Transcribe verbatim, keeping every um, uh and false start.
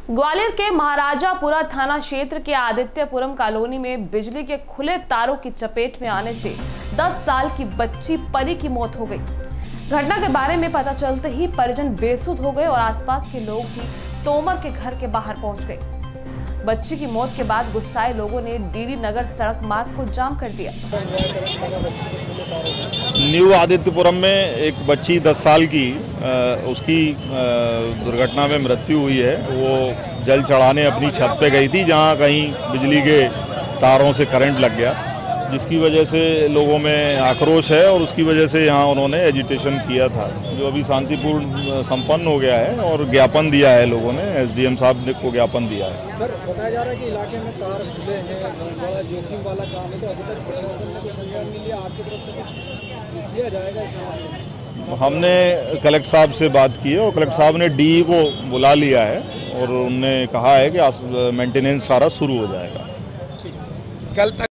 ग्वालियर के महाराजापुरा थाना क्षेत्र के आदित्यपुरम कॉलोनी में बिजली के खुले तारों की चपेट में आने से दस साल की बच्ची परी की मौत हो गई। घटना के बारे में पता चलते ही परिजन बेसुध हो गए और आसपास के लोग भी तोमर के घर के बाहर पहुंच गए। बच्ची की मौत के बाद गुस्साए लोगों ने डीडी नगर सड़क मार्ग को जाम कर दिया। न्यू आदित्यपुरम में एक बच्ची दस साल की उसकी दुर्घटना में मृत्यु हुई है। वो जल चढ़ाने अपनी छत पे गई थी, जहां कहीं बिजली के तारों से करंट लग गया, जिसकी वजह से लोगों में आक्रोश है और उसकी वजह से यहाँ उन्होंने एजिटेशन किया था, जो अभी शांतिपूर्ण संपन्न हो गया है और ज्ञापन दिया है लोगों ने। एसडीएम साहब ने को ज्ञापन दिया है। सर, बताया जा रहा है कि इलाके में तार खुले हैं, बड़ा जोखिम वाला काम है, तो अभी तक प्रशासन ने कोई संज्ञान नहीं लिया। आपकी तरफ से कुछ किया जाएगा इस मामले में? हमने कलेक्टर साहब से बात की है और कलेक्टर साहब ने डी को बुला लिया है और उन्होंने कहा है कि मेंटेनेंस सारा शुरू हो जाएगा। कल तक